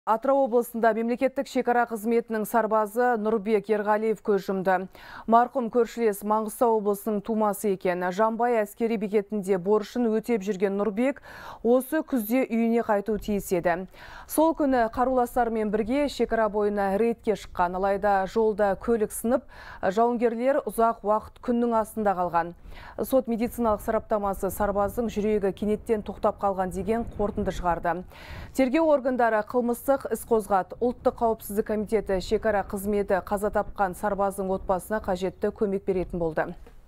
Атырау облысында мемлекеттік шекара қызметінің сарбазы Нұрбек Ерғалиев көз жұмды. Марқұм көршілес Маңғыстау облысының тумасы екен. Жамбай әскери бекетінде борышын өтеп жүрген Нұрбек осы күзде үйіне қайту тиіс еді. Сол күні қаруластарымен бірге шекара бойына рейдке шыққан, алайда жолда көлік сынып, жауынгерлер ұзақ уақыт күннің астында қалған. Сот медициналық сараптамасы сарбаздың жүрегі кенеттен тоқтап қалған деген қорытынды шығарды. Тергеу органдары қылмыстық іс қозғады. Ұлттық қауіпсіздік комитеті шекара қызметі қаза тапқан сарбаздың отбасына қажетті көмек беретін болды.